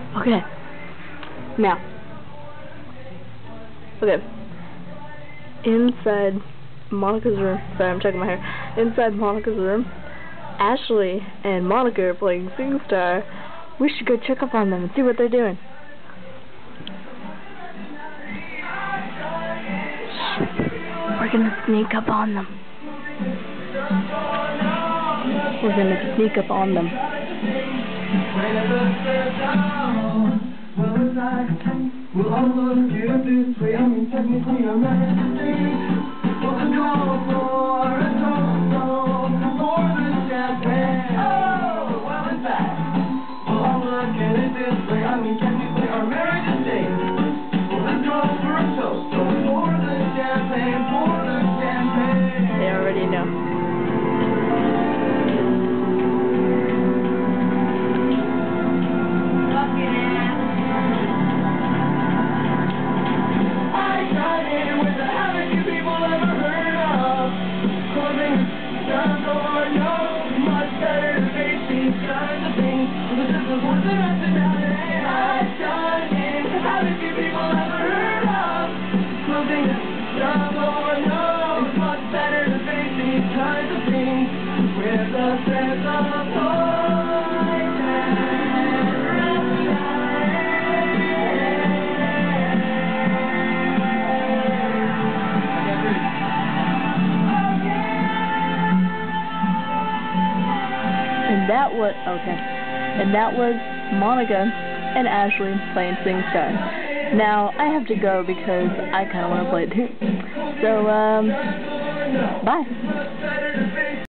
Okay. Now. Okay. Inside Monica's room. Sorry, I'm checking my hair. Inside Monica's room, Ashley and Monica are playing SINGSTAR. We should go check up on them and see what they're doing. We're gonna sneak up on them. We're gonna sneak up on them. We'll all look at this way. I mean, technically, I'm we'll go for a toast for the champagne. Oh, well, in fact, we'll all look at it this way. I mean, technically, our marriage is safe. We'll go for a toast for the champagne, for the champagne. They already know. And that was Monica and Ashley playing SINGSTAR. Now I have to go because I kind of want to play it too. So bye.